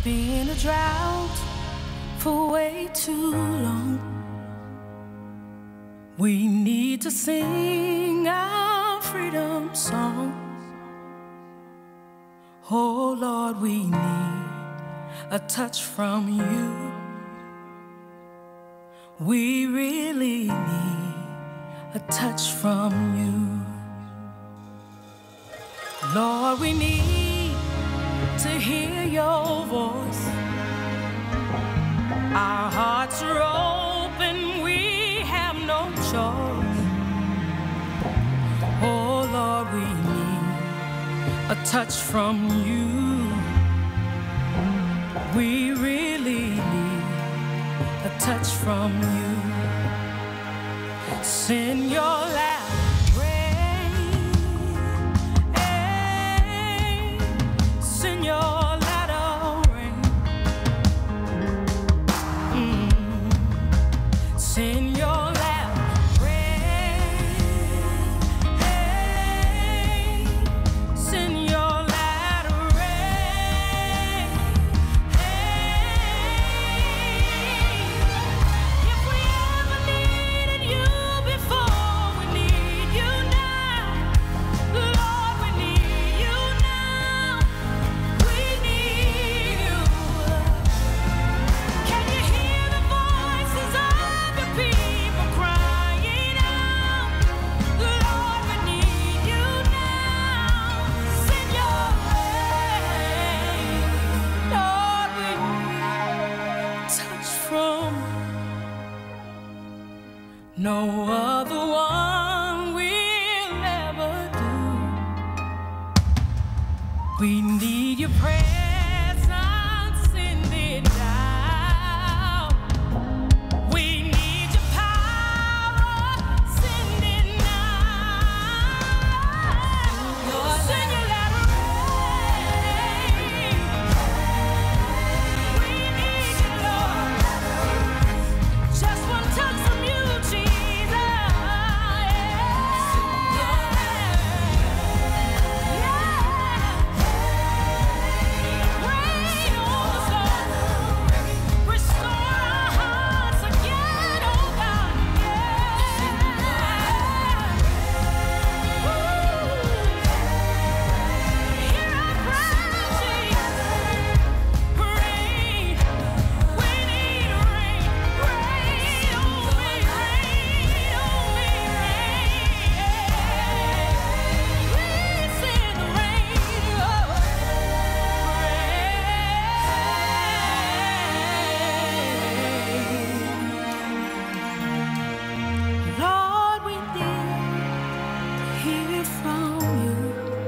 been a drought for way too long. We need to sing our freedom song. Oh Lord, we need a touch from you. We really need a touch from you. Lord, we need to hear your voice. Our hearts are open, we have no choice. Oh Lord, we need a touch from you. We really need a touch from you. Send your loud rain, send your latter rain, send your loud rain, send your latter rain. If we ever needed you before, we need you now. Lord, we need you now. We need you. Can you hear the voices of your people crying out? Lord, we need you now. Send your rain. Lord, we need touch from no other one will ever do. We need your presence, send it down. We need your power, send it now. Send your latter rain. We need you, Lord. Just one touch from you, Jesus. Rain on us, Lord. Restore our hearts again, oh God. Hear our cry, Jesus. Rain. We need rain. Rain on me, rain on me, rain. Please send rain, oh, rain. Lord, we need to hear from you.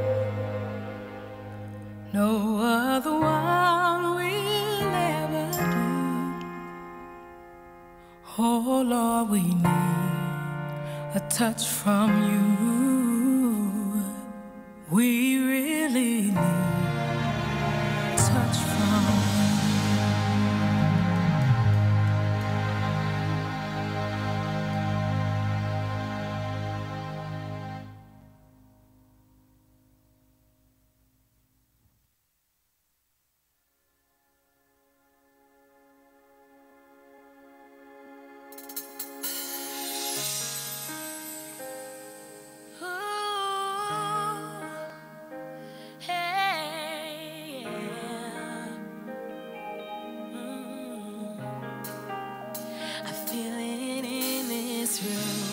No other one will ever do. Oh Lord, we need a touch from you. We really need a touch from you. Hey, I feel it in this room.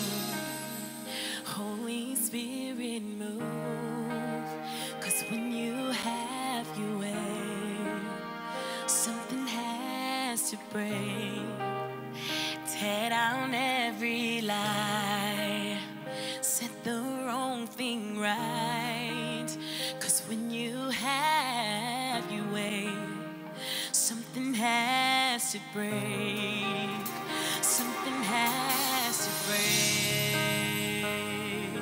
Holy Spirit, move. 'Cause when you have your way, something has to break. Tear down every lie, set the wrong thing right. 'Cause when you have your way, something has to break. Something has to break.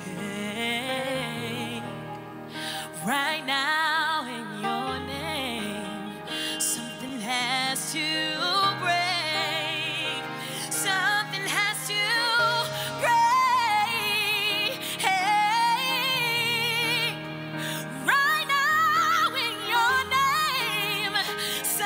Right now in your name, something has to break. Something has to break. Right now in your name,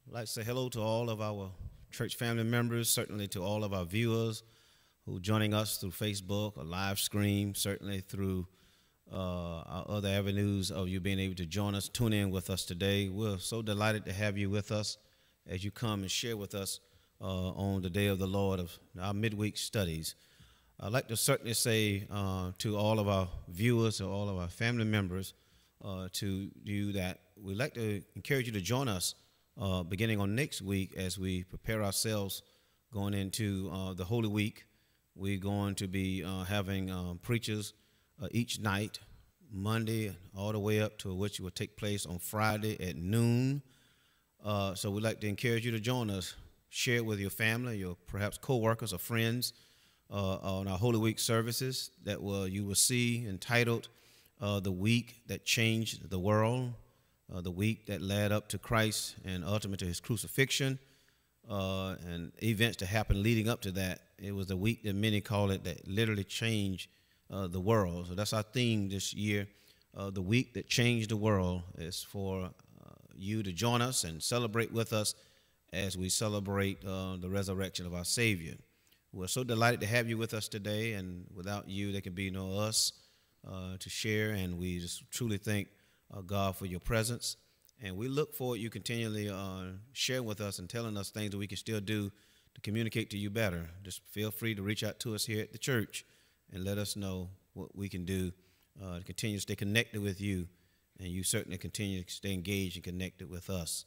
I'd like to say hello to all of our church family members, certainly to all of our viewers who are joining us through Facebook or live stream, certainly through our other avenues of you being able to join us, tune in with us today. We're so delighted to have you with us as you come and share with us on the day of the Lord of our midweek studies. I'd like to certainly say to all of our viewers, to all of our family members, to you that we'd like to encourage you to join us beginning on next week as we prepare ourselves going into the Holy Week. We're going to be having preachers each night, Monday all the way up to which will take place on Friday at noon. So we'd like to encourage you to join us. Share it with your family, your perhaps co-workers or friends on our Holy Week services that you will see entitled The Week That Changed the World, the week that led up to Christ and ultimately to his crucifixion, and events that happened leading up to that. It was the week that many call it that literally changed the world. So that's our theme this year. The week that changed the world is for you to join us and celebrate with us as we celebrate the resurrection of our Savior. We're so delighted to have you with us today, and without you, there can be no us to share, and we just truly thank God for your presence, and we look forward to you continually sharing with us and telling us things that we can still do to communicate to you better. Just feel free to reach out to us here at the church and let us know what we can do to continue to stay connected with you, and you certainly continue to stay engaged and connected with us.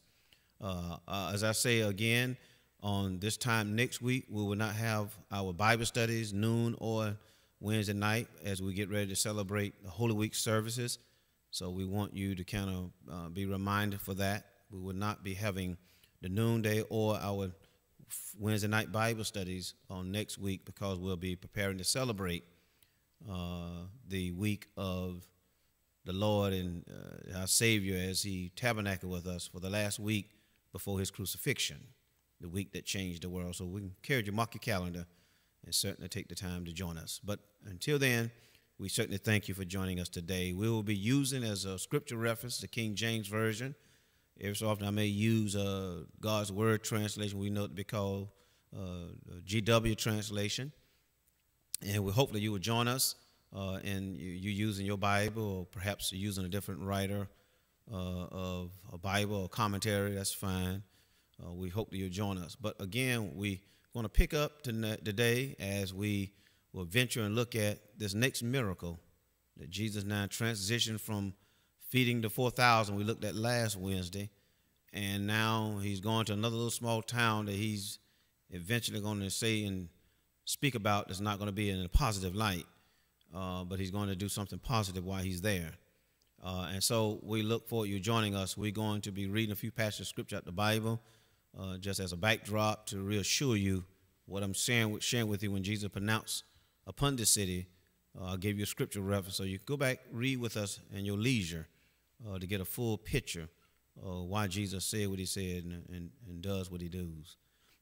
As I say again, on this time next week, we will not have our Bible studies noon or Wednesday night as we get ready to celebrate the Holy Week services. So we want you to kind of be reminded for that. We will not be having the noonday or our Wednesday night Bible studies on next week because we'll be preparing to celebrate the week of the Lord and our Savior as he tabernacled with us for the last week before his crucifixion, the week that changed the world. So we encourage you to mark your calendar and certainly take the time to join us. But until then, we certainly thank you for joining us today. We will be using as a scripture reference the King James Version. Every so often I may use God's Word translation. We know it to be called GW translation. And hopefully you will join us in you using your Bible, or perhaps using a different writer of a Bible or commentary. That's fine. We hope that you'll join us. But again, we're going to pick up today as we will venture and look at this next miracle that Jesus now transitioned from feeding the 4,000 we looked at last Wednesday, and now he's going to another little small town that he's eventually going to say and speak about that's not going to be in a positive light, but he's going to do something positive while he's there. And so we look forward to you joining us. We're going to be reading a few passages of scripture out the Bible just as a backdrop to reassure you what I'm sharing with you when Jesus pronounced upon this city. I'll give you a scripture reference so you can go back, read with us in your leisure to get a full picture of why Jesus said what he said and does what he does.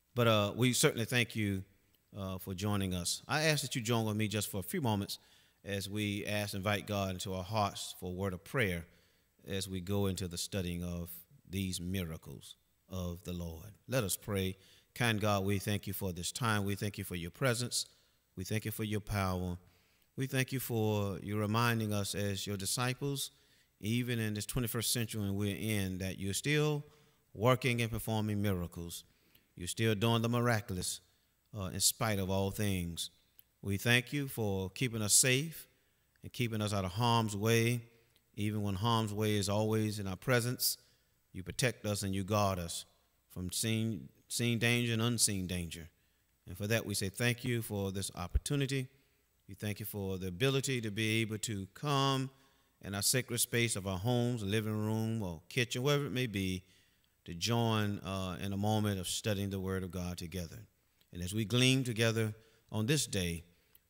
But we certainly thank you for joining us. I ask that you join with me just for a few moments as we invite God into our hearts for a word of prayer as we go into the studying of these miracles of the Lord. Let us pray. Kind God, we thank you for this time. We thank you for your presence. We thank you for your power. We thank you for you reminding us as your disciples, even in this 21st century when we're in, that you're still working and performing miracles. You're still doing the miraculous in spite of all things. We thank you for keeping us safe and keeping us out of harm's way. Even when harm's way is always in our presence, you protect us and you guard us from seen danger and unseen danger. And for that, we say thank you for this opportunity. We thank you for the ability to be able to come in our sacred space of our homes, living room, or kitchen, wherever it may be, to join in a moment of studying the Word of God together. And as we glean together on this day,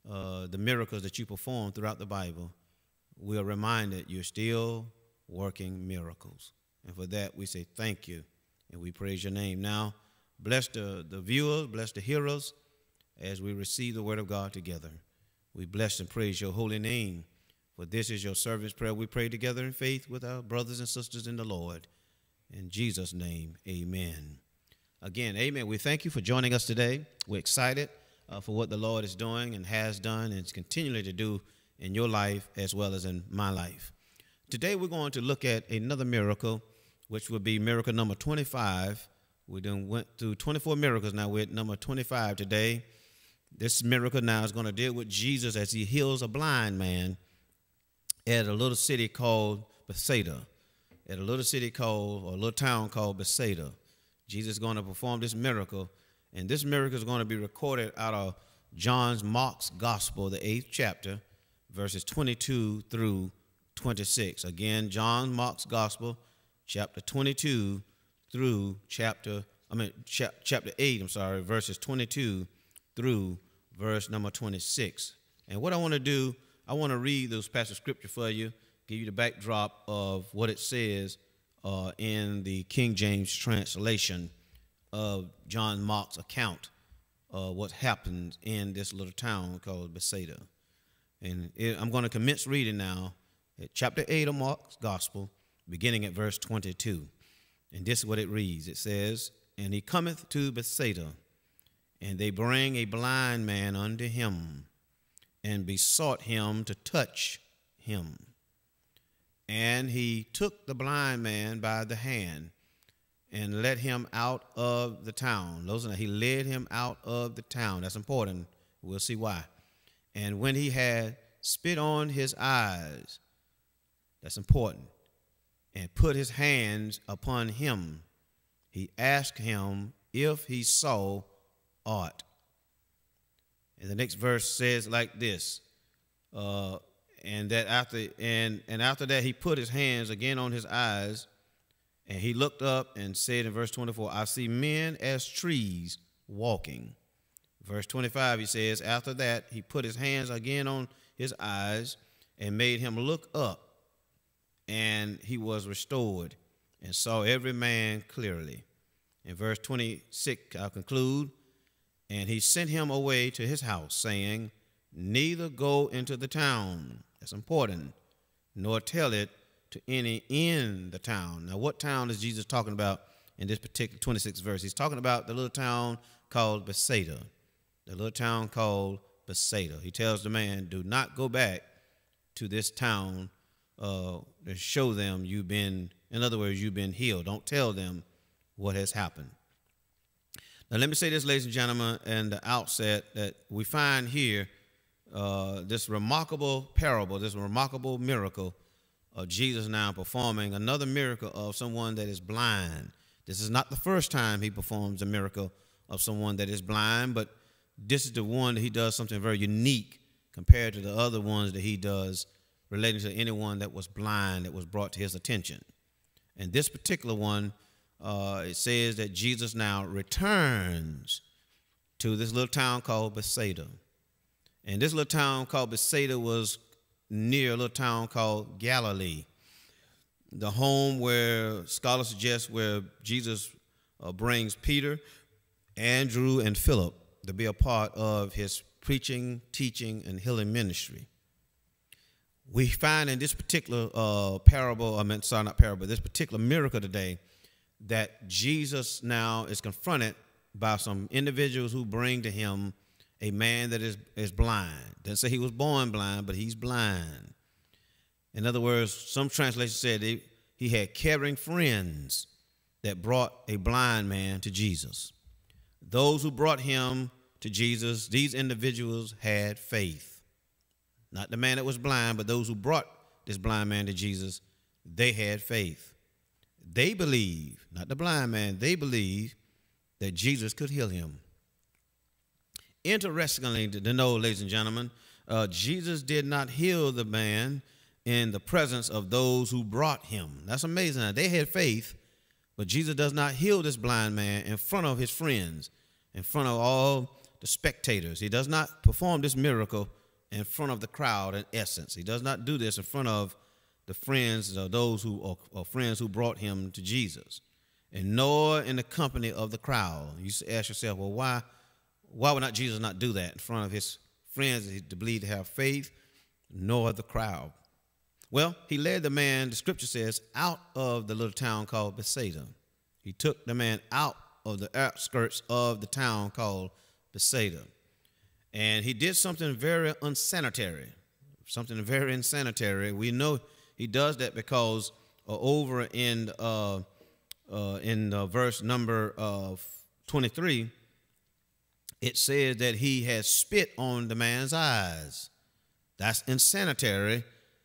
the miracles that you perform throughout the Bible, we are reminded you're still working miracles. And for that, we say thank you, and we praise your name. Now, bless the viewers, bless the hearers as we receive the word of God together. We bless and praise your holy name, for this is your servant's prayer. We pray together in faith with our brothers and sisters in the Lord. In Jesus' name, amen. Again, amen. We thank you for joining us today. We're excited for what the Lord is doing and has done and is continually to do in your life as well as in my life. Today we're going to look at another miracle, which will be miracle number 25. We done went through 24 miracles. Now we're at number 25 today. This miracle now is going to deal with Jesus as he heals a blind man at a little city called Bethsaida. At a little city called, or a little town called Bethsaida. Jesus is going to perform this miracle, and this miracle is going to be recorded out of Mark's Gospel, the 8th chapter, verses 22 through 26. Again, Mark's Gospel, chapter 22 through chapter 8, verses 22 through verse number 26. And what I want to do, I want to read those passages of scripture for you, give you the backdrop of what it says in the King James translation of Mark's account of what happened in this little town called Bethsaida. And I'm going to commence reading now at chapter 8 of Mark's Gospel, beginning at verse 22. And this is what it reads. It says, "And he cometh to Bethsaida, and they bring a blind man unto him, and besought him to touch him. And he took the blind man by the hand and led him out of the town." He led him out of the town. That's important. We'll see why. "And when he had spit on his eyes," that's important, "and put his hands upon him, he asked him if he saw aught." And the next verse says like this, and after that he put his hands again on his eyes, and he looked up and said in verse 24, "I see men as trees walking." Verse 25, he says, after that he put his hands again on his eyes and made him look up, and he was restored and saw every man clearly. In verse 26, I'll conclude, "And he sent him away to his house, saying, Neither go into the town," that's important, "nor tell it to any in the town." Now, what town is Jesus talking about in this particular 26th verse? He's talking about the little town called Bethsaida. The little town called Bethsaida. He tells the man, do not go back to this town to show them you've been healed. Don't tell them what has happened. Now, let me say this, ladies and gentlemen, in the outset, that we find here this remarkable parable, this remarkable miracle of Jesus now performing another miracle of someone that is blind. This is not the first time he performs a miracle of someone that is blind, but this is the one that he does something very unique compared to the other ones that he does relating to anyone that was blind that was brought to his attention. And this particular one, it says that Jesus now returns to this little town called Bethsaida. And this little town called Bethsaida was near a little town called Galilee, the home where scholars suggest where Jesus brings Peter, Andrew, and Philip to be a part of his preaching, teaching, and healing ministry. We find in this particular this particular miracle today, that Jesus now is confronted by some individuals who bring to him a man that is blind. Doesn't say he was born blind, but he's blind. In other words, some translations said he had caring friends that brought a blind man to Jesus. Those who brought him to Jesus, these individuals had faith. Not the man that was blind, but those who brought this blind man to Jesus, they had faith. They believed, not the blind man, they believed that Jesus could heal him. Interestingly, to know, ladies and gentlemen, Jesus did not heal the man in the presence of those who brought him. That's amazing. Now, they had faith, but Jesus does not heal this blind man in front of his friends, in front of all the spectators. He does not perform this miracle in front of the crowd, in essence. He does not do this in front of the friends or those who or friends who brought him to Jesus, and nor in the company of the crowd. You ask yourself, well, why would not Jesus not do that in front of his friends to believe to have faith, nor the crowd? Well, he led the man, the scripture says, out of the little town called Bethsaida. He took the man out of the outskirts of the town called Bethsaida. And he did something very unsanitary, something very insanitary. We know he does that because over in verse number 23, it says that he has spit on the man's eyes. That's insanitary,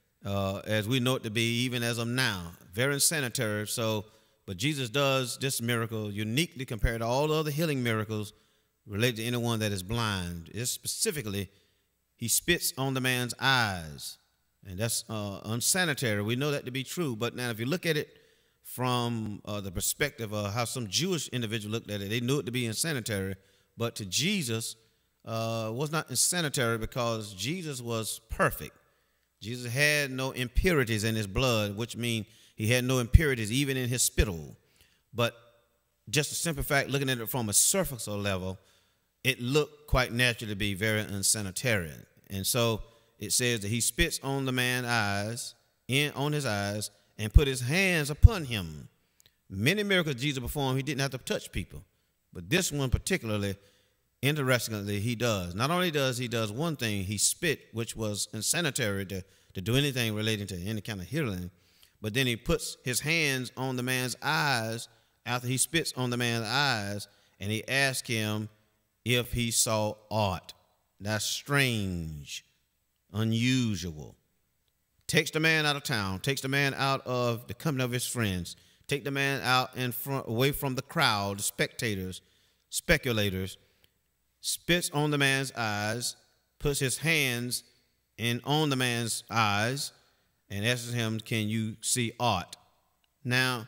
as we know it to be even as of now. Very insanitary. So, but Jesus does this miracle uniquely compared to all the other healing miracles related to anyone that is blind. It's specifically, he spits on the man's eyes, and that's unsanitary. We know that to be true. But now if you look at it from the perspective of how some Jewish individual looked at it, they knew it to be insanitary. But to Jesus, was not insanitary because Jesus was perfect. Jesus had no impurities in his blood, which means he had no impurities even in his spittle. But just a simple fact, looking at it from a surfacial level, it looked quite natural to be very unsanitary. And so it says that he spits on the man's eyes, on his eyes, and put his hands upon him. Many miracles Jesus performed, he didn't have to touch people. But this one particularly, interestingly, he does. Not only does he does one thing, he spit, which was unsanitary to do anything relating to any kind of healing, but then he puts his hands on the man's eyes after he spits on the man's eyes, and he asks him if he saw aught. That's strange, unusual. Takes the man out of town, takes the man out of the company of his friends, take the man out in front, away from the crowd, the spectators, speculators, spits on the man's eyes, puts his hands on the man's eyes, and asks him, can you see aught? Now,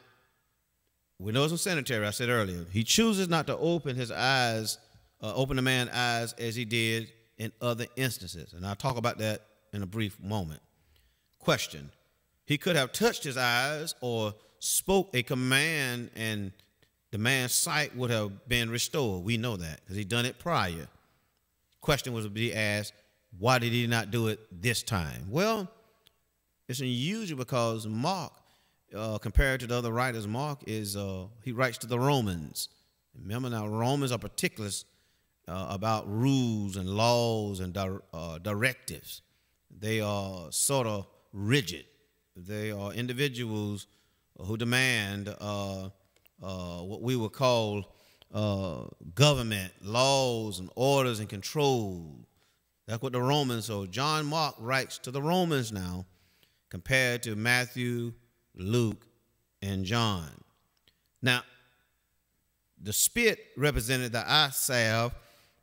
we know it's unsanitary, I said earlier. He chooses not to open his eyes, open the man's eyes as he did in other instances. And I'll talk about that in a brief moment. Question. He could have touched his eyes or spoke a command and the man's sight would have been restored. We know that because he'd done it prior. Question was to be asked, why did he not do it this time? Well, it's unusual because Mark, compared to the other writers, Mark is, he writes to the Romans. Remember now, Romans are particulars about rules and laws and directives. They are sort of rigid. They are individuals who demand what we would call government, laws and orders and control. That's what the Romans, so John Mark writes to the Romans now compared to Matthew, Luke, and John. Now, the spit represented the eye salve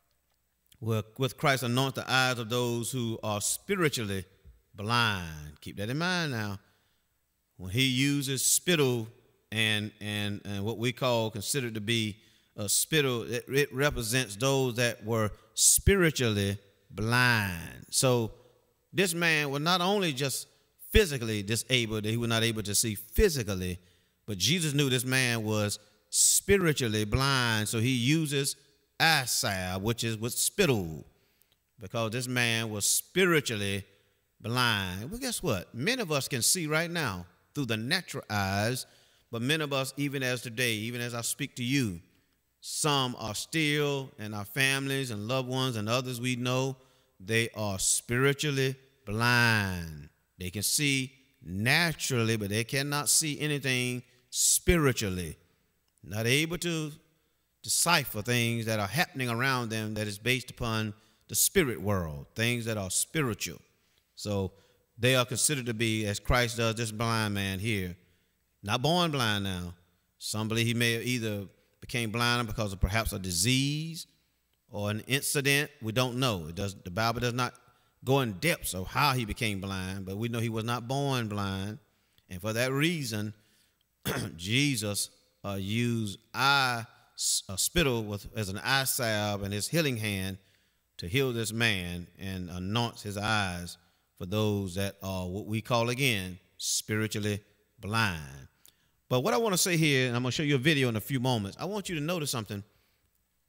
with Christ anoint the eyes of those who are spiritually blind. Keep that in mind now. When he uses spittle and what we call considered to be a spittle, it represents those that were spiritually blind. So this man was not only just physically disabled, that he was not able to see physically, but Jesus knew this man was spiritually blind. So he uses eye salve, which is with spittle, because this man was spiritually blind. Well, guess what? Many of us can see right now through the natural eyes, but many of us, even as today, even as I speak to you, some are still, and our families and loved ones and others we know, they are spiritually blind. They can see naturally, but they cannot see anything spiritually. Not able to decipher things that are happening around them that is based upon the spirit world, things that are spiritual. So they are considered to be, as Christ does this blind man here, not born blind now. Some believe he may have either became blind because of perhaps a disease or an incident. We don't know. The Bible does not go in depths of how he became blind, but we know he was not born blind. And for that reason, Jesus used spittle as an eye salve and his healing hand to heal this man and anoints his eyes for those that are what we call, again, spiritually blind. But what I want to say here, and I'm going to show you a video in a few moments, I want you to notice something,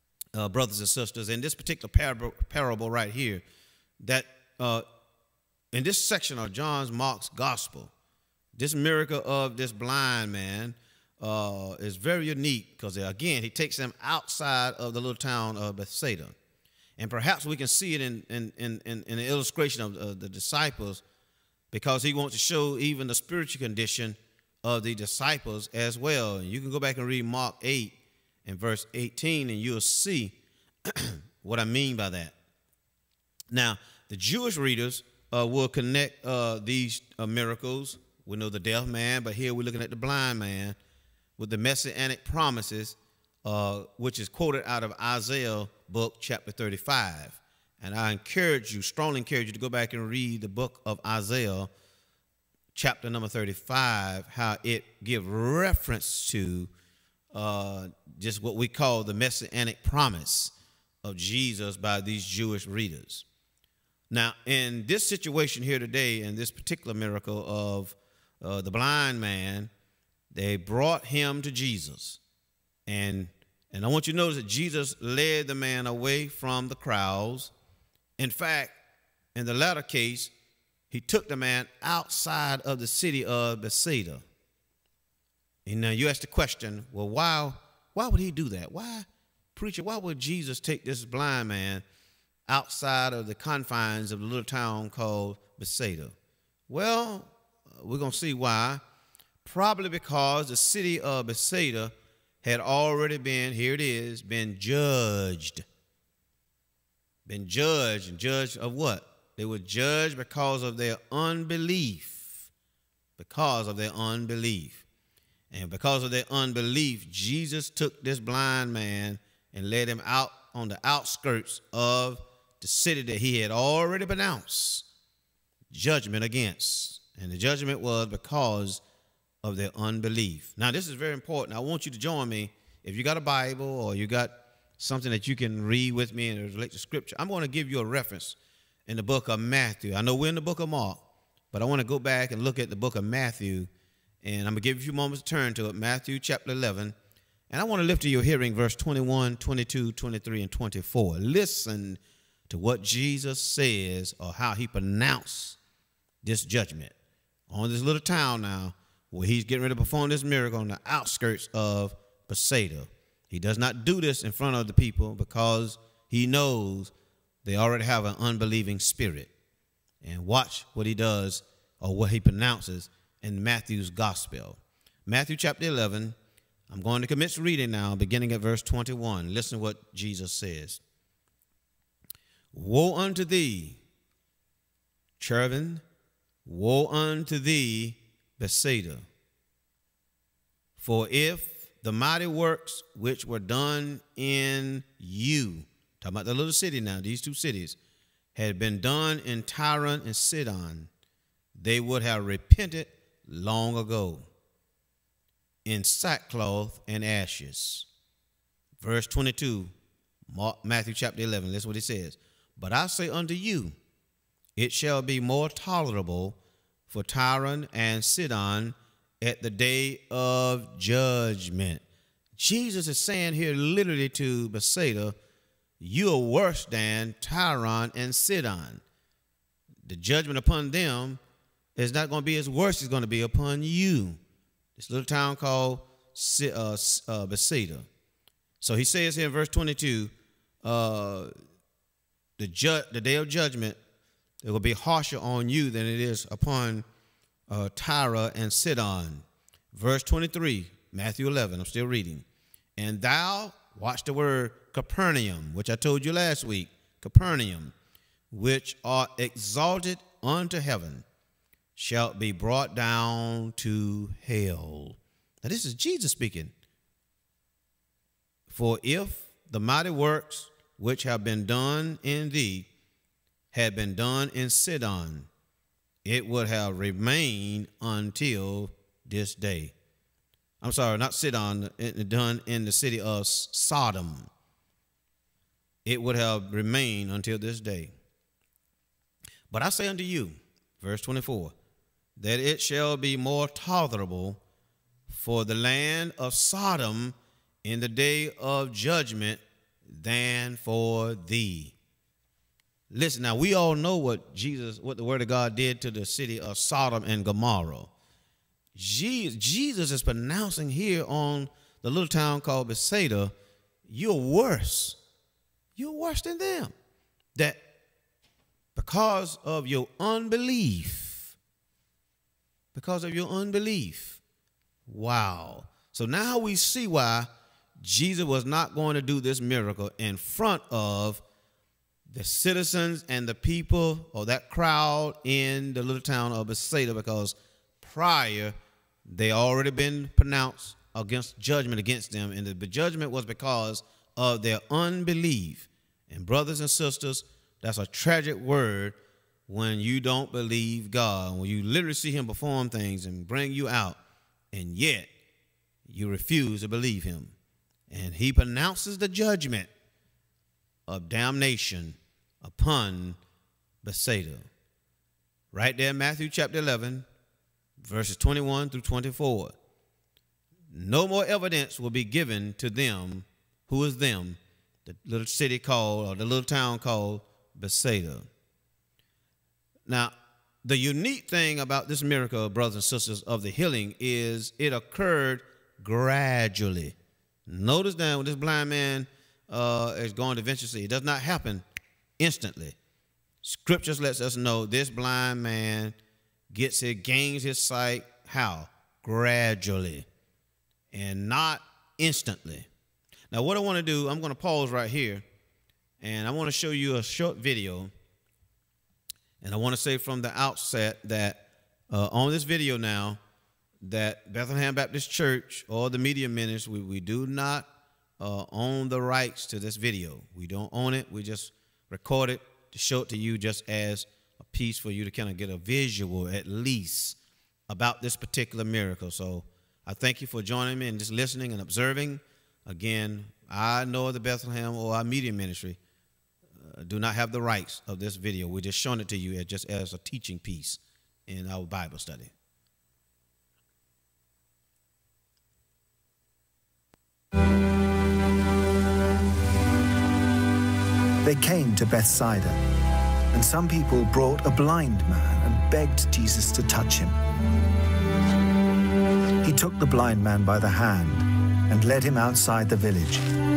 brothers and sisters, in this particular parable right here, that in this section of Mark's gospel, this miracle of this blind man is very unique because, again, he takes them outside of the little town of Bethsaida. And perhaps we can see it in the illustration of the disciples, because he wants to show even the spiritual condition of the disciples as well. And you can go back and read Mark 8 and verse 18, and you'll see what I mean by that. Now, the Jewish readers will connect these miracles. We know the deaf man, but here we're looking at the blind man with the messianic promises, which is quoted out of Isaiah book chapter 35. And I strongly encourage you to go back and read the book of Isaiah chapter number 35, how it gives reference to just what we call the messianic promise of Jesus by these Jewish readers. Now, in this situation here today, in this particular miracle of the blind man, they brought him to Jesus. And I want you to notice that Jesus led the man away from the crowds. In fact, in the latter case, he took the man outside of the city of Bethsaida. And now you ask the question, well, why would he do that? Why would Jesus take this blind man outside of the confines of the little town called Bethsaida? Well, we're going to see why. Probably because the city of Bethsaida had already been judged. Been judged, and judged of what? They were judged because of their unbelief. Because of their unbelief. And because of their unbelief, Jesus took this blind man and led him out on the outskirts of the city that he had already pronounced judgment against. And the judgment was because of their unbelief. Now, this is very important. I want you to join me. If you got a Bible or you got something that you can read with me and relate to Scripture, I'm going to give you a reference in the book of Matthew. I know we're in the book of Mark, but I want to go back and look at the book of Matthew, and I'm going to give you a few moments to turn to it, Matthew chapter 11, and I want to lift to your hearing verse 21, 22, 23, and 24. Listen to what Jesus says or how he pronounced this judgment on this little town now where he's getting ready to perform this miracle on the outskirts of Bethsaida. He does not do this in front of the people because he knows they already have an unbelieving spirit. And watch what he does or what he pronounces in Matthew's gospel. Matthew chapter 11, I'm going to commence reading now, beginning at verse 21. Listen to what Jesus says. Woe unto thee, Chervin, woe unto thee, Bethsaida. For if the mighty works which were done in you, talking about the little city now, these two cities, had been done in Tyre and Sidon, they would have repented long ago in sackcloth and ashes. Verse 22, Matthew chapter 11, listen what it says. But I say unto you, it shall be more tolerable for Tyre and Sidon at the day of judgment. Jesus is saying here literally to Bethsaida, you are worse than Tyre and Sidon. The judgment upon them is not going to be as worse as it's going to be upon you. This little town called Bethsaida. So he says here in verse 22, the day of judgment, it will be harsher on you than it is upon Tyre and Sidon. Verse 23, Matthew 11, I'm still reading. And thou, watch the word Capernaum, which I told you last week, Capernaum, which art exalted unto heaven, shalt be brought down to hell. Now this is Jesus speaking. For if the mighty works which have been done in thee had been done in Sidon, it would have remained until this day. I'm sorry, not Sidon, done in the city of Sodom. It would have remained until this day. But I say unto you, verse 24, that it shall be more tolerable for the land of Sodom in the day of judgment than for thee. Listen, now we all know what the word of God did to the city of Sodom and Gomorrah. Jesus is pronouncing here on the little town called Bethsaida, you're worse. You're worse than them. That because of your unbelief, wow. So now we see why Jesus was not going to do this miracle in front of the citizens and the people or that crowd in the little town of Bethsaida, because prior they already been pronounced against judgment against them, and the judgment was because of their unbelief. And brothers and sisters, that's a tragic word when you don't believe God, when you literally see him perform things and bring you out, and yet you refuse to believe him. And he pronounces the judgment of damnation upon Bethsaida. Right there in Matthew chapter 11, verses 21 through 24. No more evidence will be given to them. Who is them? The little city called, or the little town called Bethsaida. Now, the unique thing about this miracle, brothers and sisters, of the healing is it occurred gradually. Notice that when this blind man is going to eventually see, it does not happen instantly. Scriptures lets us know this blind man gains his sight. How? Gradually, and not instantly. Now, what I want to do, I'm going to pause right here, and I want to show you a short video. And I want to say from the outset that on this video now, that Bethlehem Baptist Church or the media ministry, we do not own the rights to this video. We don't own it. We just record it to show it to you just as a piece for you to kind of get a visual at least about this particular miracle. So I thank you for joining me and just listening and observing. Again, I know the Bethlehem or our media ministry do not have the rights of this video. We're just showing it to you just as a teaching piece in our Bible study. They came to Bethsaida, and some people brought a blind man and begged Jesus to touch him. He took the blind man by the hand and led him outside the village.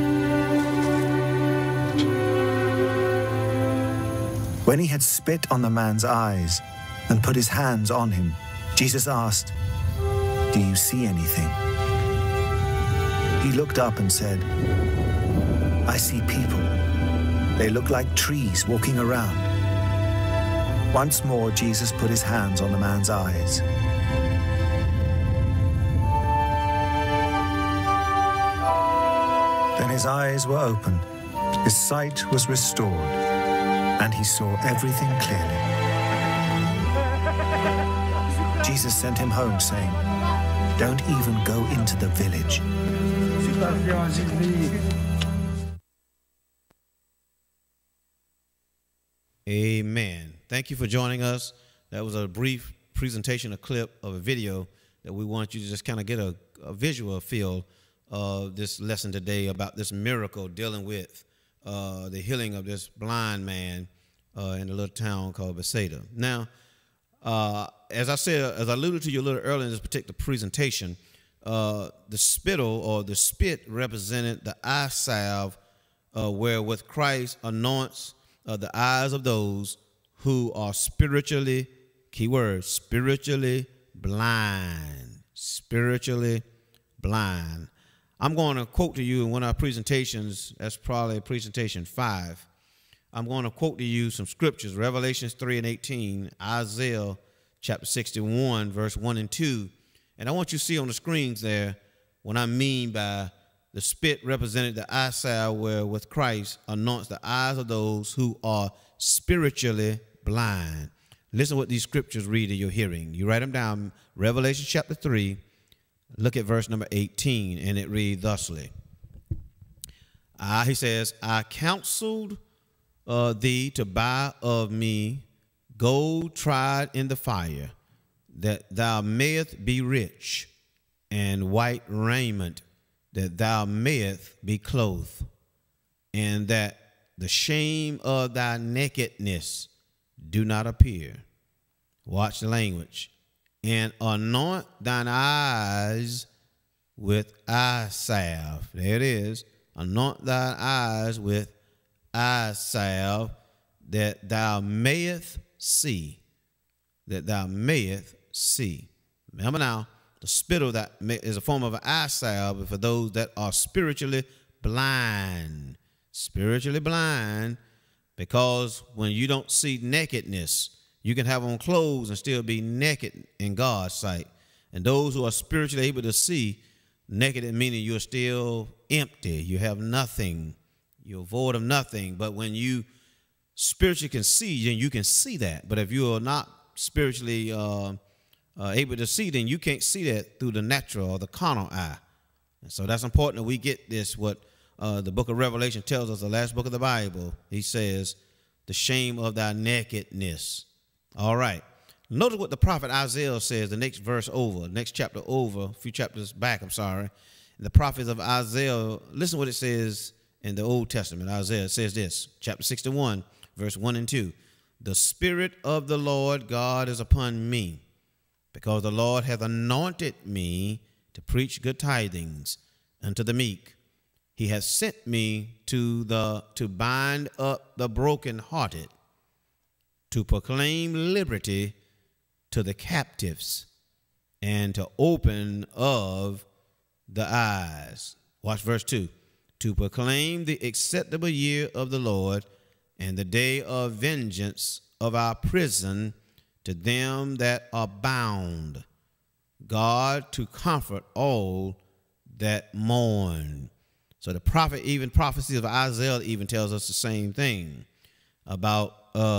When he had spit on the man's eyes and put his hands on him, Jesus asked, "Do you see anything?" He looked up and said, "I see people. They look like trees walking around." Once more, Jesus put his hands on the man's eyes. Then his eyes were opened, his sight was restored, and he saw everything clearly. Jesus sent him home, saying, "Don't even go into the village." Amen. Thank you for joining us. That was a brief presentation, a clip of a video that we want you to just kind of get a visual feel of this lesson today about this miracle dealing with the healing of this blind man in a little town called Bethsaida. Now, as I said, as I alluded to you a little earlier in this particular presentation, the spittle or the spit represented the eye salve wherewith Christ anoints the eyes of those who are spiritually, keyword, spiritually blind. Spiritually blind. I'm going to quote to you in one of our presentations, that's probably presentation 5. I'm going to quote to you some scriptures, Revelations 3:18, Isaiah chapter 61, verse 1 and 2. And I want you to see on the screens there what I mean by the spit represented the eye salve wherewith Christ anoints the eyes of those who are spiritually blind. Listen what these scriptures read in your hearing. You write them down. Revelation chapter 3, look at verse number 18, and it reads thusly. He says, "I counseled thee to buy of me gold tried in the fire, that thou mayest be rich, and white raiment, that thou mayest be clothed, and that the shame of thy nakedness do not appear. Watch the language. And anoint thine eyes with eye salve. There it is. Anoint thine eyes with eye salve, that thou mayest see. That thou mayest see. Remember now, the spittle that is a form of an eye salve for those that are spiritually blind. Spiritually blind, because when you don't see nakedness, you can have on clothes and still be naked in God's sight. And those who are spiritually able to see, naked meaning you're still empty. You have nothing. You're void of nothing. But when you spiritually can see, then you can see that. But if you are not spiritually able to see, then you can't see that through the natural or the carnal eye. And so that's important that we get this, what the book of Revelation tells us, the last book of the Bible. He says, the shame of thy nakedness. All right. Notice what the prophet Isaiah says, the next verse over, next chapter over, a few chapters back, I'm sorry. The prophets of Isaiah, listen what it says in the Old Testament. Isaiah says this, chapter 61, verse 1 and 2. The Spirit of the Lord God is upon me, because the Lord hath anointed me to preach good tidings unto the meek. He hath sent me to bind up the brokenhearted, to proclaim liberty to the captives, and to open of the eyes. Watch verse 2. To proclaim the acceptable year of the Lord, and the day of vengeance of our prison, to them that are bound. God to comfort all that mourn. So the prophet, even prophecies of Isaiah even tells us the same thing about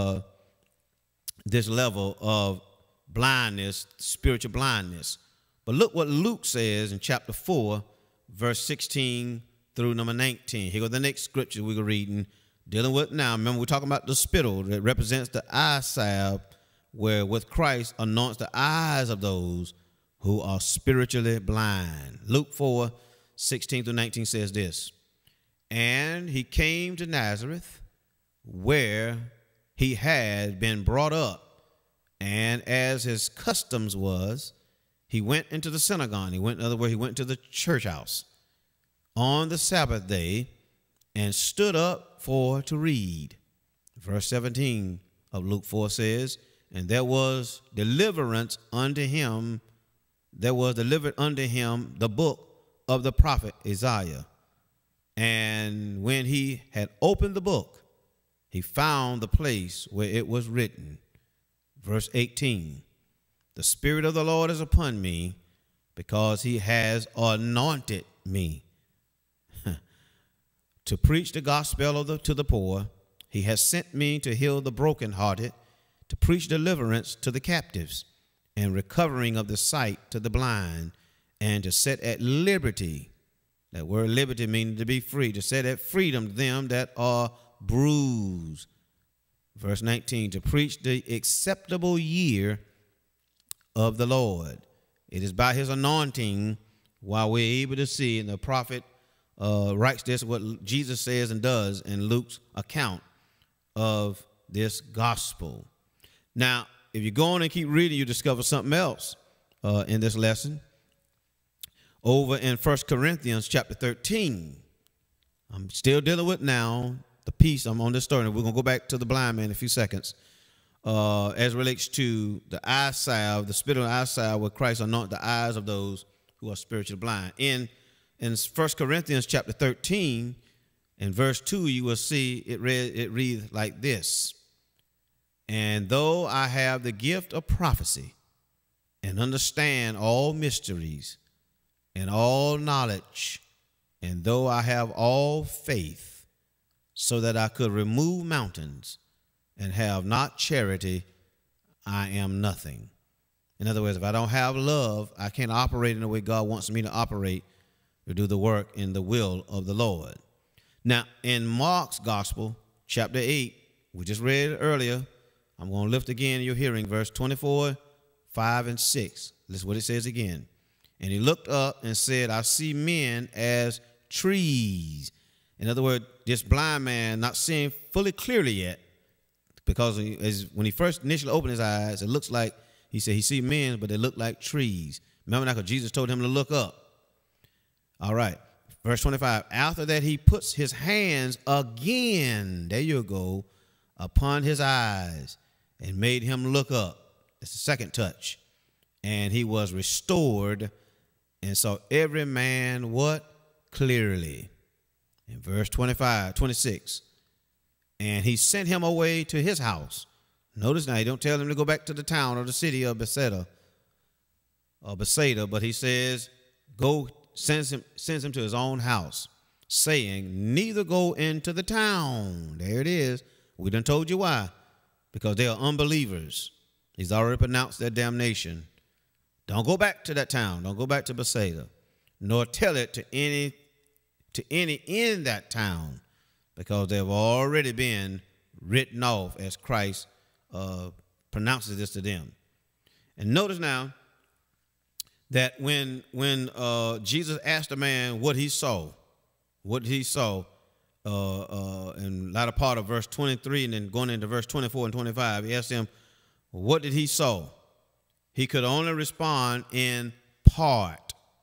this level of blindness, spiritual blindness. But look what Luke says in chapter 4, verse 16 through number 19. Here goes the next scripture we're reading, dealing with now. Remember, we're talking about the spittle that represents the eye salve, where with Christ anoints the eyes of those who are spiritually blind. Luke 4, 16 through 19 says this. And he came to Nazareth, where he had been brought up. And as his customs was, he went into the synagogue. In other words, he went to the church house on the Sabbath day and stood up to read. Verse 17 of Luke 4 says, and there was deliverance unto him. There was delivered unto him the book of the prophet Isaiah. And when he had opened the book, he found the place where it was written. Verse 18, the Spirit of the Lord is upon me, because he has anointed me to preach the gospel to the poor. He has sent me to heal the brokenhearted, to preach deliverance to the captives, and recovering of the sight to the blind, and to set at liberty. That word liberty means to be free, to set at freedom them that are bruised. Verse 19, to preach the acceptable year of the Lord. It is by his anointing while we're able to see, and the prophet writes this, what Jesus says and does in Luke's account of this gospel. Now, if you go on and keep reading, you discover something else in this lesson. Over in 1 Corinthians chapter 13, I'm still dealing with now the piece. I'm on this story, and we're going to go back to the blind man in a few seconds. As it relates to the eye salve, the spittle eye salve, where Christ anointed the eyes of those who are spiritually blind. In 1 Corinthians chapter 13, in verse 2, you will see it reads like this. And though I have the gift of prophecy and understand all mysteries and all knowledge, and though I have all faith, so that I could remove mountains, and have not charity, I am nothing. In other words, if I don't have love, I can't operate in the way God wants me to operate, to do the work in the will of the Lord. Now, in Mark's gospel, chapter 8, we just read it earlier. I'm going to lift again your hearing, verse 24, 5, and 6. Listen what it says again. And he looked up and said, I see men as trees In other words, this blind man not seeing fully clearly yet, because when he first initially opened his eyes, it looks like, he said he see men, but they look like trees. Remember that, because Jesus told him to look up. All right, verse 25, after that he puts his hands again, there you go, upon his eyes and made him look up. That's the second touch. And he was restored and saw every man what? Clearly. In verse 26, and he sent him away to his house. Notice now, he don't tell him to go back to the town or the city of Bethsaida, but he says, go, sends him to his own house, saying, neither go into the town. There it is. We done told you why. Because they are unbelievers. He's already pronounced their damnation. Don't go back to that town. Don't go back to Bethsaida, nor tell it to any in that town, because they've already been written off as Christ pronounces this to them. And notice now that when Jesus asked the man what he saw, in the latter part of verse 23 and then going into verse 24 and 25, he asked him, what did he saw? He could only respond in part.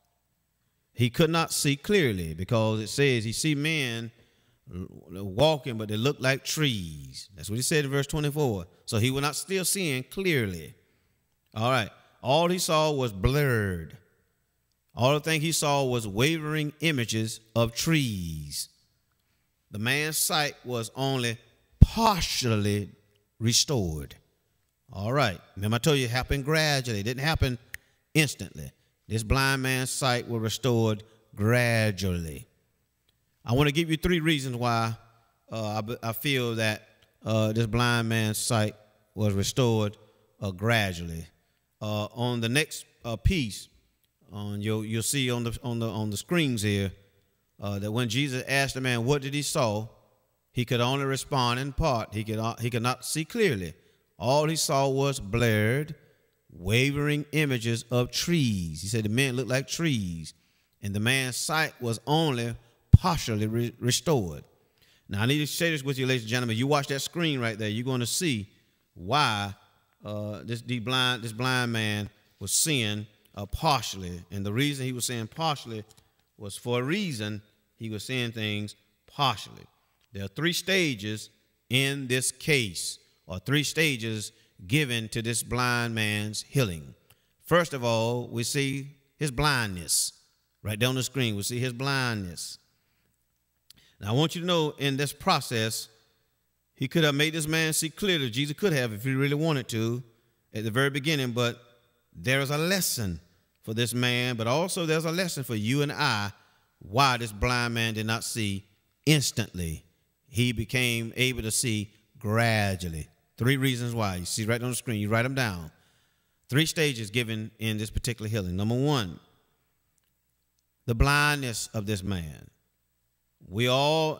He could not see clearly, because it says he see men walking, but they look like trees. That's what he said in verse 24. So he was not still seeing clearly. All right. All he saw was blurred. All the thing he saw was wavering images of trees. The man's sight was only partially restored. All right. Remember I told you it happened gradually. It didn't happen instantly. This blind man's sight was restored gradually. I want to give you 3 reasons why I feel that this blind man's sight was restored gradually. On the next piece, you'll see on the screens here that when Jesus asked the man what did he saw, he could only respond in part. He could not see clearly. All he saw was blurred, wavering images of trees. He said the men looked like trees, and the man's sight was only partially restored. Now, I need to share this with you, ladies and gentlemen. You watch that screen right there, you're going to see why this blind man was seeing partially. And the reason he was seeing partially was for a reason he was seeing things partially. There are 3 stages in this case, or 3 stages given to this blind man's healing. First of all, we see his blindness. Right down the screen, we see his blindness. Now, I want you to know in this process, he could have made this man see clearly. Jesus could have if he really wanted to at the very beginning, but there is a lesson for this man, but also there's a lesson for you and I why this blind man did not see instantly. He became able to see gradually. 3 reasons why. You see right on the screen. You write them down. 3 stages given in this particular healing. Number 1, the blindness of this man. We are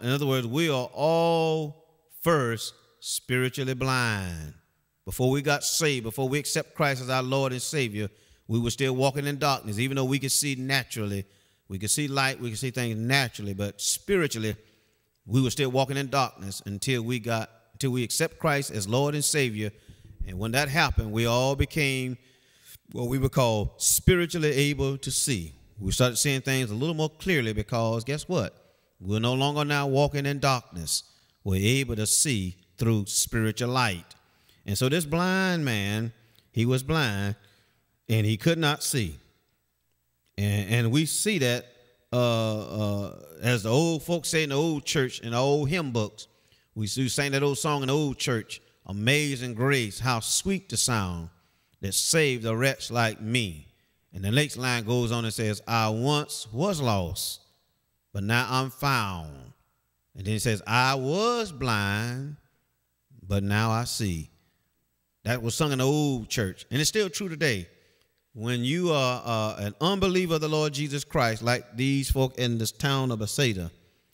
all first spiritually blind. Before we got saved, before we accept Christ as our Lord and Savior, we were still walking in darkness, even though we could see naturally. We could see light, we could see things naturally, but spiritually, we were still walking in darkness until we accept Christ as Lord and Savior. And when that happened, we all became what we would call spiritually able to see. We started seeing things a little more clearly because guess what? We're no longer now walking in darkness. We're able to see through spiritual light. And so this blind man, he was blind and he could not see. And we see that as the old folks say in the old church, in the old hymn books, we sang that old song in the old church, Amazing Grace, how sweet the sound that saved a wretch like me. And the next line goes on and says, I once was lost, but now I'm found. And then it says, I was blind, but now I see. That was sung in the old church. And it's still true today. When you are an unbeliever of the Lord Jesus Christ, like these folk in this town of Bethsaida,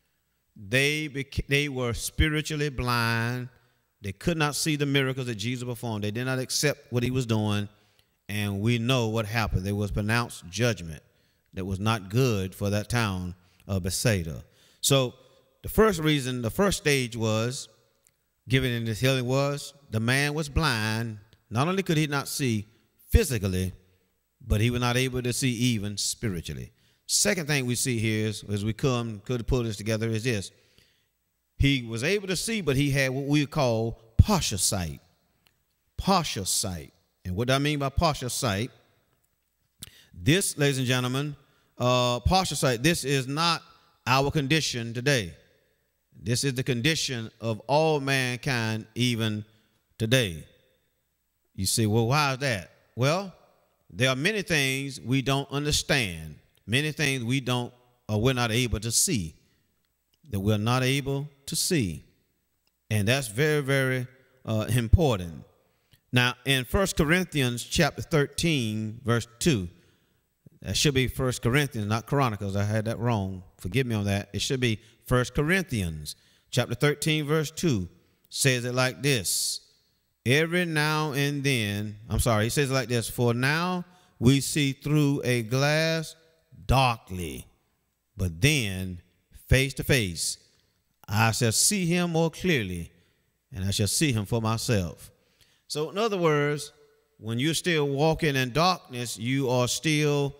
they were spiritually blind. They could not see the miracles that Jesus performed. They did not accept what he was doing. And we know what happened. There was pronounced judgment that was not good for that town of Bethsaida. So the first reason, the first stage was, given in this healing was, the man was blind. Not only could he not see physically, but he was not able to see even spiritually. Second thing we see here is, as we could pull this together, is this. He was able to see, but he had what we call partial sight. Partial sight. And what do I mean by partial sight? This, ladies and gentlemen, partial sight, this is not our condition today. This is the condition of all mankind even today. You say, well, why is that? Well, there are many things we don't understand, many things we're not able to see, that we're not able to see. And that's very, very important. Now, in 1 Corinthians chapter 13, verse 2, that should be 1 Corinthians, not Chronicles. I had that wrong. Forgive me on that. It should be 1 Corinthians chapter 13, verse 2, says it like this. Every now and then, he says it like this. For now we see through a glass darkly, but then face to face. I shall see him more clearly, and I shall see him for myself. So in other words, when you're still walking in darkness, you are still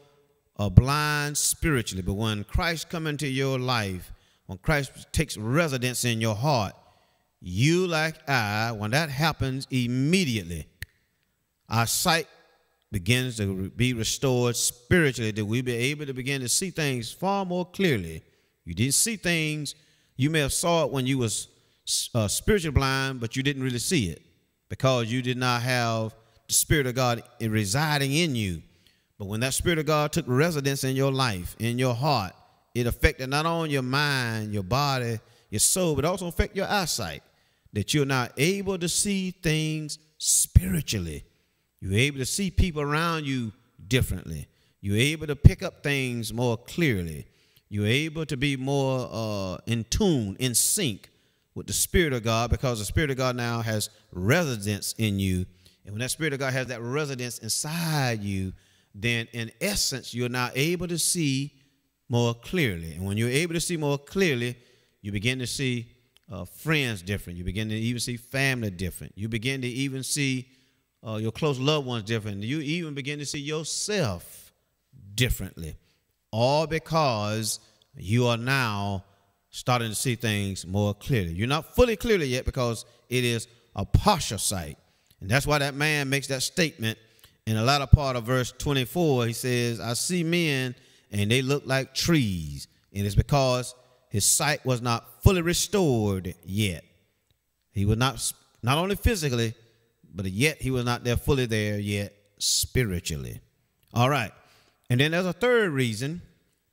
blind spiritually. But when Christ comes into your life, when Christ takes residence in your heart, you, like I, when that happens, immediately our sight begins to be restored spiritually, that we be able to begin to see things far more clearly. You didn't see things, you may have saw it when you was spiritually blind, but you didn't really see it because you did not have the Spirit of God residing in you. But when that Spirit of God took residence in your life, in your heart, it affected not only your mind, your body, your soul, but also affect your eyesight, that you're not able to see things spiritually. You're able to see people around you differently. You're able to pick up things more clearly. You're able to be more in tune, in sync with the Spirit of God, because the Spirit of God now has residence in you. And when that Spirit of God has that residence inside you, then in essence, you're now able to see more clearly. And when you're able to see more clearly, you begin to see friends different. You begin to even see family different. You begin to even see your close loved ones different. You even begin to see yourself differently. All because you are now starting to see things more clearly. You're not fully clearly yet because it is a partial sight. And that's why that man makes that statement in the latter part of verse 24. He says, I see men and they look like trees. And it's because his sight was not fully restored yet. He was not only physically, but yet he was not there fully there yet spiritually. All right. And then there's a third reason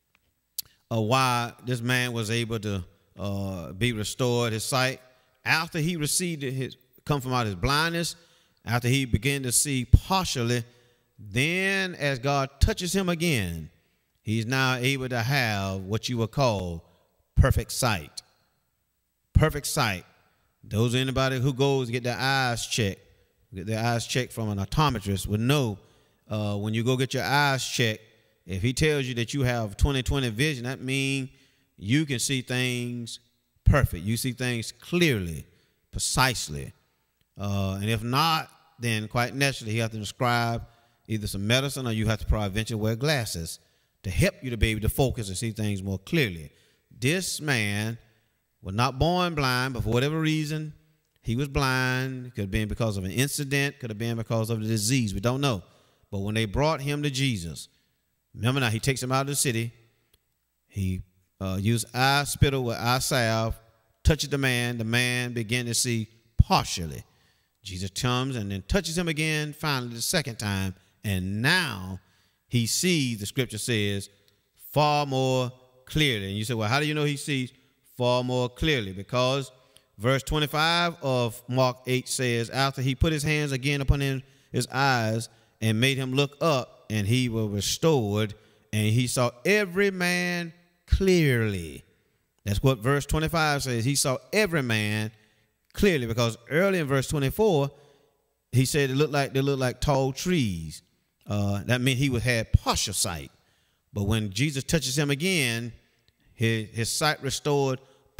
why this man was able to be restored, his sight, after he received come from out his blindness, after he began to see partially. Then as God touches him again, he's now able to have what you would call perfect sight. Perfect sight. Those anybody who goes to get their eyes checked, from an optometrist would know when you go get your eyes checked, if he tells you that you have 20/20 vision, that means you can see things perfect. You see things clearly, precisely. And if not, then quite naturally he has to prescribe either some medicine or you have to probably eventually wear glasses to help you to be able to focus and see things more clearly. This man was not born blind, but for whatever reason, he was blind. It could have been because of an incident, could have been because of the disease. We don't know. But when they brought him to Jesus, remember now, he takes him out of the city. He used eye spittle with eye salve, touches the man. The man began to see partially. Jesus comes and then touches him again, finally the second time. And now he sees, the scripture says, far more clearly. And you say, well, how do you know he sees far more clearly? Because verse 25 of Mark 8 says, after he put his hands again upon his eyes and made him look up, and he was restored, and he saw every man clearly. That's what verse 25 says. He saw every man clearly, because early in verse 24, he said they looked like tall trees. That meant he had partial sight. But when Jesus touches him again, his sight restored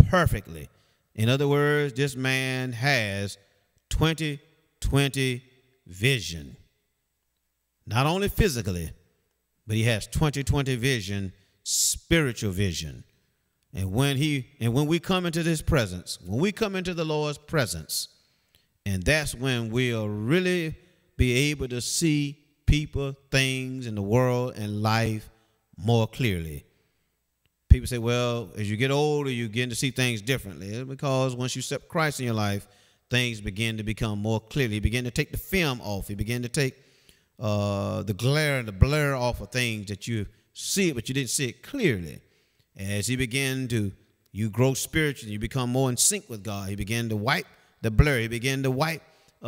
perfectly. In other words, this man has 20/20 vision. Not only physically, but he has 20/20 vision, spiritual vision. And when we come into this presence, when we come into the Lord's presence, and that's when we'll really be able to see people, things in the world and life more clearly. People say, well, as you get older, you begin to see things differently. It's because once you accept Christ in your life, things begin to become more clearly. You begin to take the film off. You begin to take the glare and the blur off of things that you see it, but you didn't see it clearly. As you grow spiritually, you become more in sync with God. He began to wipe the blur. He began to wipe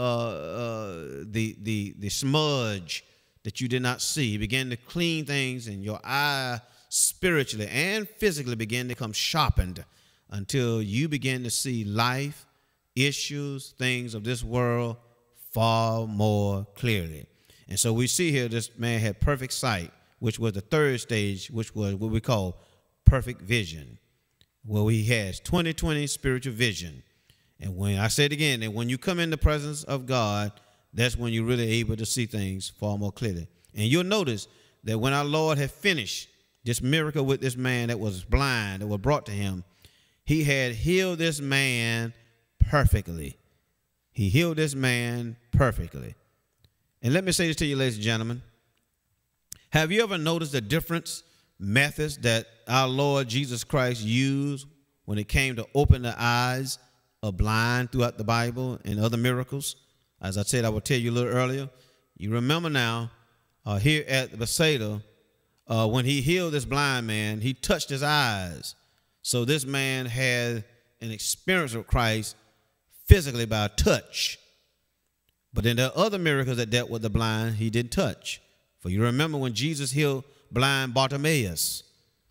the smudge that you did not see. He began to clean things, and your eye spiritually and physically began to become sharpened until you begin to see life, issues, things of this world far more clearly. And so we see here this man had perfect sight, which was the third stage, which was what we call perfect vision, where he has 20/20 spiritual vision. And when I say it again, and when you come in the presence of God, that's when you're really able to see things far more clearly. And you'll notice that when our Lord had finished this miracle with this man that was blind, that was brought to him, he had healed this man perfectly. He healed this man perfectly. And let me say this to you, ladies and gentlemen. Have you ever noticed the different methods that our Lord Jesus Christ used when it came to open the eyes of blind throughout the Bible and other miracles? As I said, I will tell you a little earlier. You remember now, here at Bethsaida, when he healed this blind man, he touched his eyes. So this man had an experience with Christ physically by touch. But then there are other miracles that dealt with the blind he didn't touch. For you remember when Jesus healed blind Bartimaeus.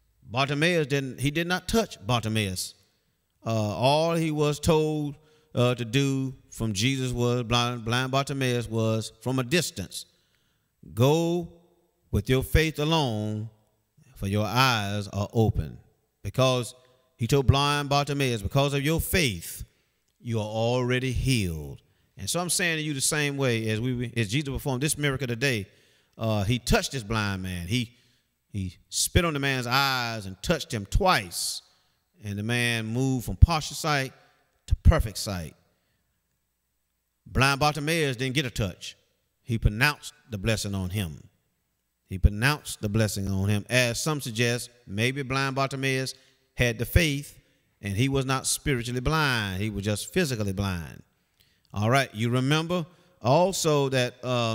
He did not touch Bartimaeus. All he was told to do from Jesus was, blind Bartimaeus was from a distance, go with your faith alone, for your eyes are open. Because he told blind Bartimaeus, because of your faith, you are already healed. And so I'm saying to you the same way as Jesus performed this miracle today. He touched this blind man. He spit on the man's eyes and touched him twice. And the man moved from partial sight to perfect sight. Blind Bartimaeus didn't get a touch. He pronounced the blessing on him. He pronounced the blessing on him. As some suggest, maybe blind Bartimaeus had the faith and he was not spiritually blind. He was just physically blind. All right, you remember also that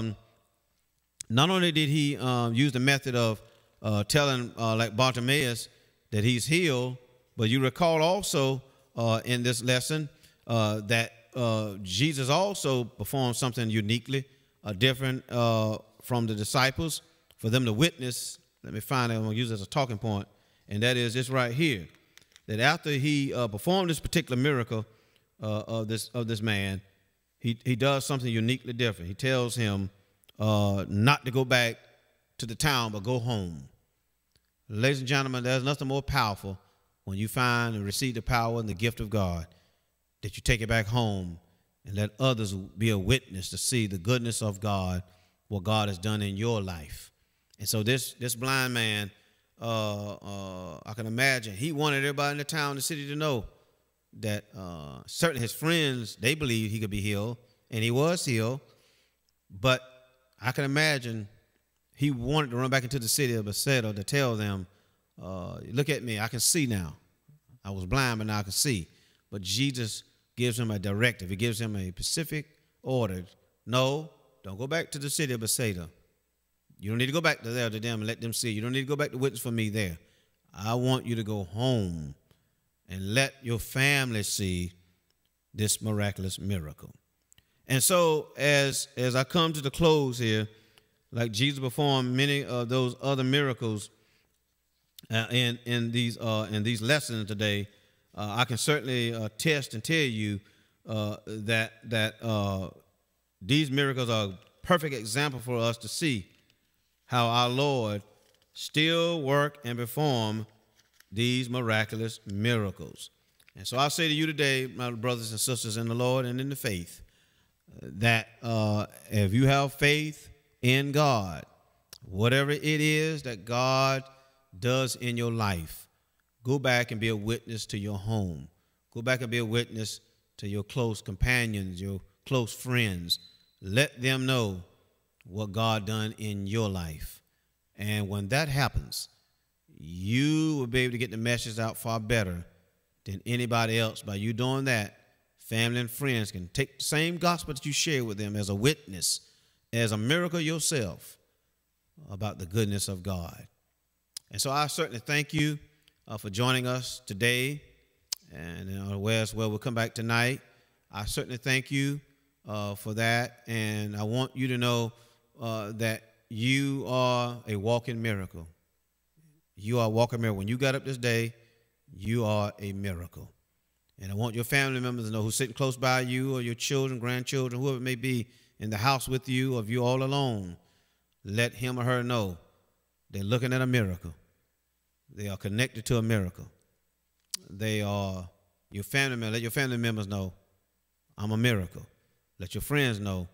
not only did he use the method of telling like Bartimaeus that he's healed, but you recall also in this lesson that Jesus also performed something uniquely different from the disciples for them to witness. Let me find it. I'm going to use it as a talking point, and that is this right here, that after he performed this particular miracle of this man, he does something uniquely different. He tells him not to go back to the town, but go home. Ladies and gentlemen, there's nothing more powerful when you find and receive the power and the gift of God, that you take it back home and let others be a witness to see the goodness of God, what God has done in your life. And so this blind man, I can imagine, he wanted everybody in the town, the city to know that certainly his friends, they believed he could be healed, and he was healed. But I can imagine he wanted to run back into the city of Bethsaida to tell them, look at me, I can see now. I was blind, but now I can see. But Jesus gives him a directive. He gives him a specific order. No, don't go back to the city of Bethsaida. You don't need to go back to them and let them see. You don't need to go back to witness for me there. I want you to go home and let your family see this miraculous miracle. And so as I come to the close here, like Jesus performed many of those other miracles in these lessons today, I can certainly attest and tell you that these miracles are a perfect example for us to see how our Lord still work and perform these miraculous miracles. And so I say to you today, my brothers and sisters in the Lord and in the faith, that if you have faith in God, whatever it is that God does in your life, go back and be a witness to your home. Go back and be a witness to your close companions, your close friends. Let them know what God done in your life. And when that happens, you will be able to get the message out far better than anybody else. By you doing that, family and friends can take the same gospel that you share with them as a witness, as a miracle yourself about the goodness of God. And so I certainly thank you for joining us today. And whereas we'll come back tonight, I certainly thank you for that. And I want you to know that you are a walking miracle. You are a walking miracle. When you got up this day, you are a miracle. And I want your family members to know who's sitting close by you, or your children, grandchildren, whoever it may be in the house with you, or if you're all alone, let him or her know they're looking at a miracle. They are connected to a miracle. They are your family members. Let your family members know, I'm a miracle. Let your friends know,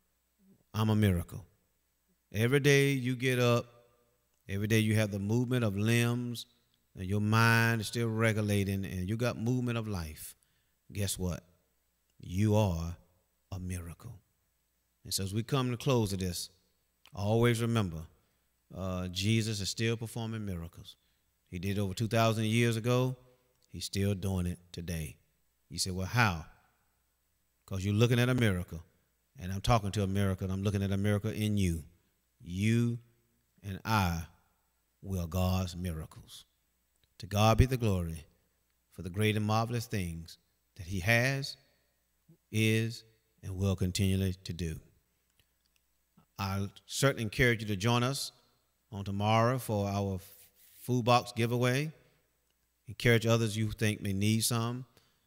I'm a miracle. Every day you get up, every day you have the movement of limbs, and your mind is still regulating, and you got movement of life. Guess what? You are a miracle. And so as we come to the close of this, always remember, Jesus is still performing miracles. He did it over 2,000 years ago. He's still doing it today. You say, well, how? Because you're looking at a miracle, and I'm talking to a miracle, and I'm looking at a miracle in you. You and I, we are God's miracles. To God be the glory for the great and marvelous things that he has, is, and will continually to do. I certainly encourage you to join us on tomorrow for our food box giveaway. Encourage others you think may need some.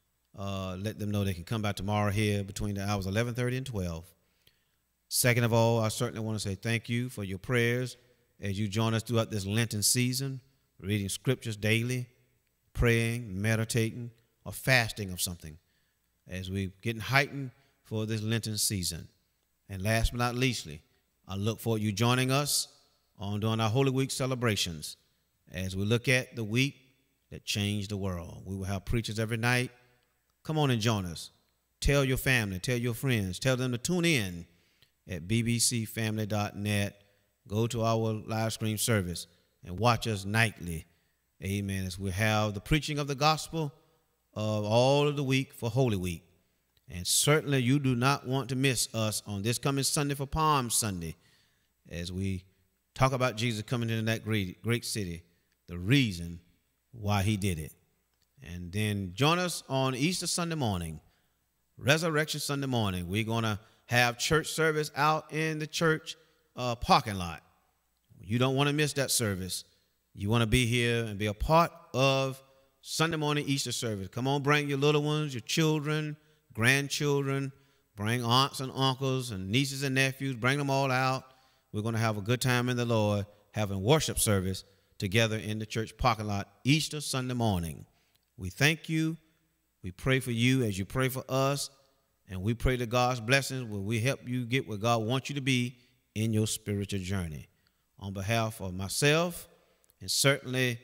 Let them know they can come by tomorrow here between the hours 11:30 and 12. Second of all, I certainly want to say thank you for your prayers as you join us throughout this Lenten season, reading scriptures daily, praying, meditating, or fasting of something as we're getting heightened for this Lenten season. And last but not leastly, I look forward to you joining us on during our Holy Week celebrations as we look at the week that changed the world. We will have preachers every night. Come on and join us. Tell your family, tell your friends, tell them to tune in at bbcfamily.net. Go to our live stream service and watch us nightly. Amen. As we have the preaching of the gospel of all of the week for Holy Week. And certainly you do not want to miss us on this coming Sunday for Palm Sunday as we talk about Jesus coming into that great city, the reason why he did it. And then join us on Easter Sunday morning, Resurrection Sunday morning. We're going to have church service out in the church parking lot. You don't want to miss that service. You want to be here and be a part of Sunday morning Easter service. Come on, bring your little ones, your children, grandchildren, bring aunts and uncles and nieces and nephews, bring them all out. We're going to have a good time in the Lord, having worship service together in the church parking lot Easter Sunday morning. We thank you. We pray for you as you pray for us, and we pray that God's blessings will we help you get where God wants you to be in your spiritual journey. On behalf of myself and certainly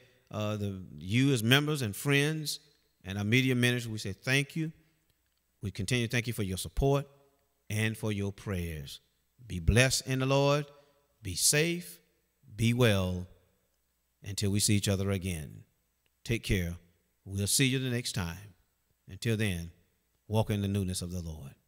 you as members and friends and our media ministry, we say thank you. We continue to thank you for your support and for your prayers. Be blessed in the Lord. Be safe. Be well until we see each other again. Take care. We'll see you the next time. Until then, walk in the newness of the Lord.